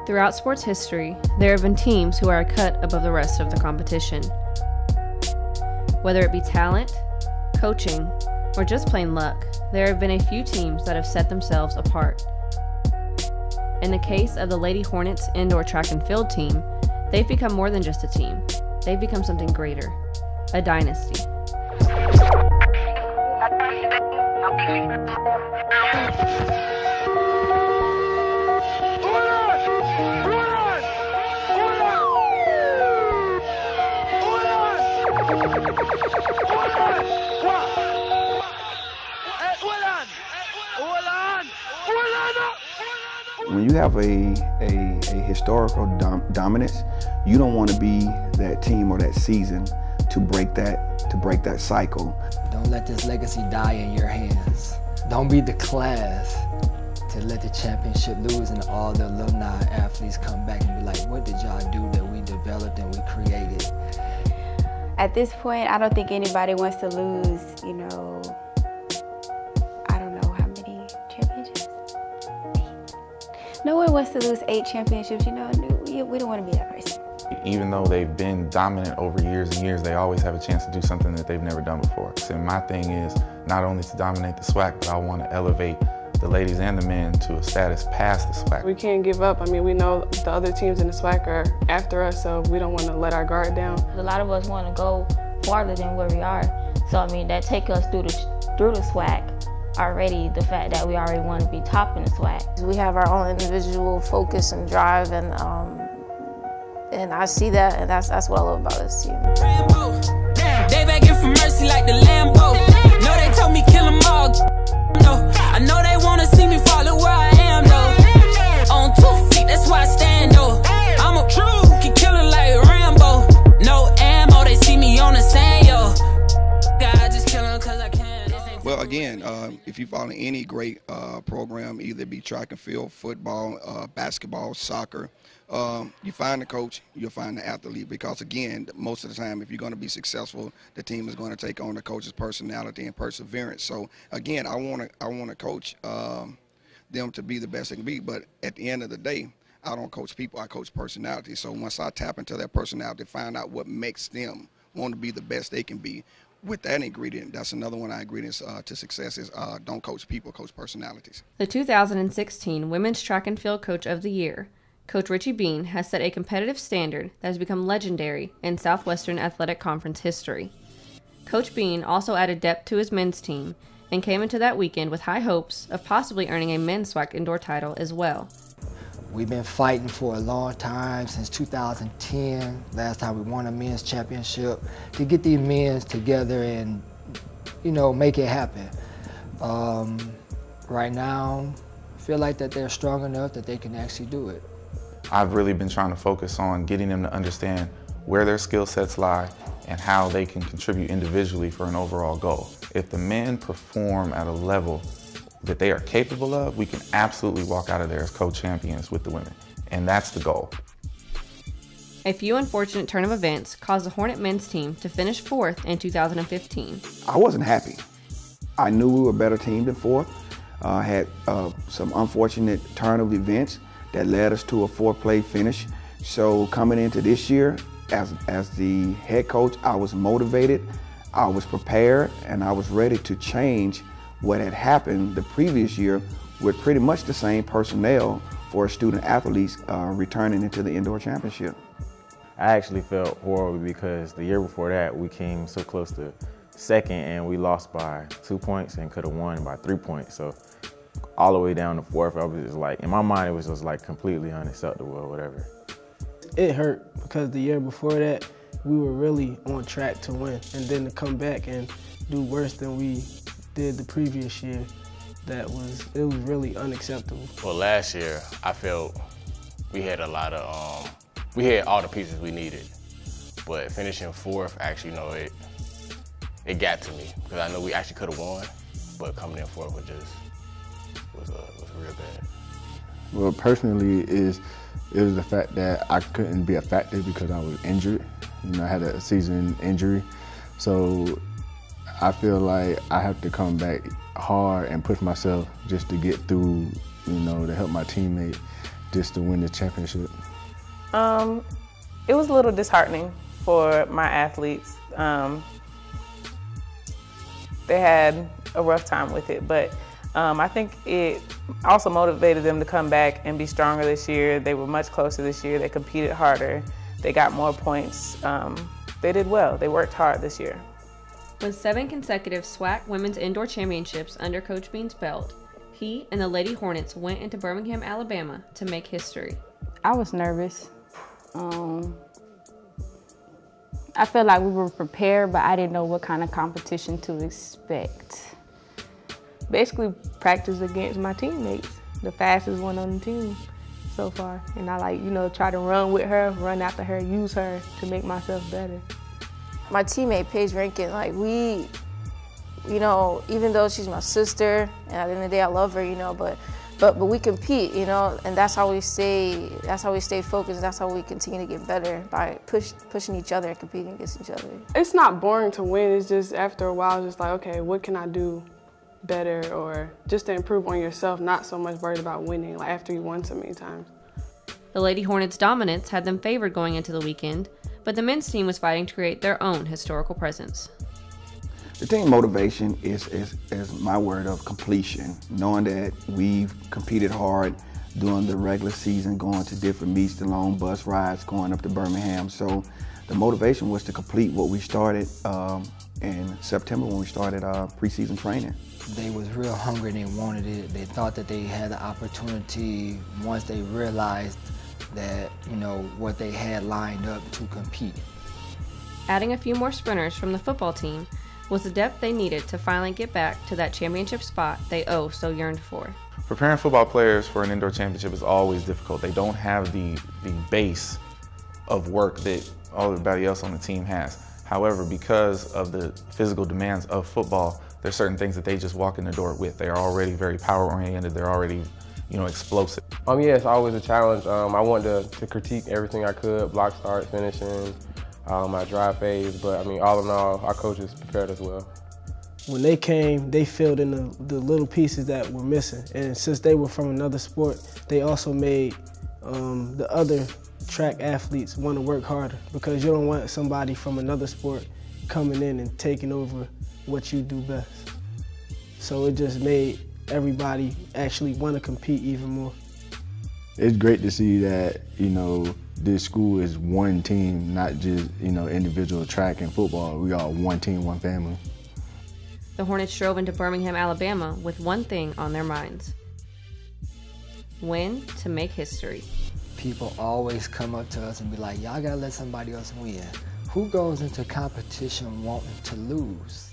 Throughout sports history, there have been teams who are a cut above the rest of the competition. Whether it be talent, coaching, or just plain luck, there have been a few teams that have set themselves apart. In the case of the Lady Hornets indoor track and field team, they've become more than just a team. They've become something greater, a dynasty. When you have a historical dominance, you don't want to be that team or that season to break that cycle. Don't let this legacy die in your hands. Don't be the class to let the championship lose and all the alumni athletes come back and be like, what did y'all do that we developed and we created? At this point, I don't think anybody wants to lose, I don't know how many championships? 8. No one wants to lose 8 championships, we don't want to be that person. Even though they've been dominant over years and years, they always have a chance to do something that they've never done before. So my thing is not only to dominate the SWAC, but I want to elevate the ladies and the men to a status past the SWAC. We can't give up. We know the other teams in the SWAC are after us, so we don't want to let our guard down. A lot of us want to go farther than where we are. So that take us through the SWAC. Already, the fact that we already want to be top in the SWAC. We have our own individual focus and drive, and I see that, and that's what I love about this team. They begging for mercy like the Lambo. No, they told me kill them all. No, I know they wanna see me follow where I am though. On 2 feet, that's why I stand though. I'm a true, can kill it like Rambo. No ammo, they see me on the sand, yo. God, just kill them cause I can. Well, again, if you follow any great program, either be track and field, football, basketball, soccer, you find the coach, you'll find the athlete, because again, most of the time, if you're going to be successful, the team is going to take on the coach's personality and perseverance. So again, I want to coach them to be the best they can be, but at the end of the day, I don't coach people, I coach personality. So once I tap into their personality, find out what makes them want to be the best they can be, with that ingredient, that's another one of our ingredients to success is don't coach people, coach personalities. The 2016 Women's Track and Field Coach of the Year, Coach Richie Bean, has set a competitive standard that has become legendary in Southwestern Athletic Conference history. Coach Bean also added depth to his men's team and came into that weekend with high hopes of possibly earning a men's SWAC indoor title as well. We've been fighting for a long time, since 2010, last time we won a men's championship, to get these men together and, make it happen. Right now, I feel like that they're strong enough that they can actually do it. I've really been trying to focus on getting them to understand where their skill sets lie and how they can contribute individually for an overall goal. If the men perform at a level that they are capable of, we can absolutely walk out of there as co-champions with the women, and that's the goal. A few unfortunate turn of events caused the Hornet men's team to finish 4th in 2015. I wasn't happy. I knew we were a better team than 4th. Had some unfortunate turn of events that led us to a 4th-place finish. So coming into this year, as the head coach, I was motivated, I was prepared, and I was ready to change what had happened the previous year with pretty much the same personnel for student athletes returning into the indoor championship. I actually felt horrible because the year before that we came so close to 2nd and we lost by 2 points and could have won by 3 points. So all the way down to 4th, I was just like, in my mind it was just like completely unacceptable or whatever. It hurt because the year before that we were really on track to win, and then to come back and do worse than we did the previous year, it was really unacceptable. Well, last year I felt we had a lot of we had all the pieces we needed, but finishing 4th actually, it got to me because I know we actually could have won, but coming in 4th was real bad. Well, personally, it was the fact that I couldn't be effective because I was injured. I had a season injury, so I feel like I have to come back hard and push myself just to get through, to help my teammate. just to win the championship? It was a little disheartening for my athletes. They had a rough time with it, but I think it also motivated them to come back and be stronger this year. They were much closer this year. They competed harder. They got more points. They did well. They worked hard this year. With 7 consecutive SWAC Women's Indoor Championships under Coach Bean's belt, he and the Lady Hornets went into Birmingham, Alabama to make history. I was nervous. I felt like we were prepared, but I didn't know what kind of competition to expect. Basically, practice against my teammates, the fastest one on the team so far. And I try to run with her, run after her, use her to make myself better. My teammate, Paige Rankin, even though she's my sister, and at the end of the day, I love her, but we compete, and that's how we stay focused. That's how we continue to get better, by pushing each other and competing against each other. It's not boring to win. It's just after a while, just like, okay, what can I do better, or just to improve on yourself, not so much worried about winning, like after you won so many times. The Lady Hornets' dominance had them favored going into the weekend, but the men's team was fighting to create their own historical presence. The team motivation is my word of completion, knowing that we've competed hard during the regular season, going to different meets, the long bus rides, going up to Birmingham. So the motivation was to complete what we started in September when we started preseason training. They was real hungry and they wanted it. They thought that they had the opportunity once they realized that, what they had lined up to compete. Adding a few more sprinters from the football team was the depth they needed to finally get back to that championship spot they so yearned for. Preparing football players for an indoor championship is always difficult. They don't have the base of work that everybody else on the team has. However, because of the physical demands of football, there's certain things that they just walk in the door with. They're already very power-oriented. They're already, explosive. Yeah, it's always a challenge. I wanted to critique everything I could, block start, finishing, my drive phase, but all in all, our coaches prepared us well. When they came, they filled in the little pieces that were missing. And since they were from another sport, they also made the other track athletes want to work harder, because you don't want somebody from another sport coming in and taking over what you do best. So it just made everybody actually want to compete even more. It's great to see that, this school is one team, not just, individual track and football. We are one team, one family. The Hornets drove into Birmingham, Alabama with one thing on their minds: win to make history. People always come up to us and be like, y'all gotta let somebody else win. Who goes into competition wanting to lose?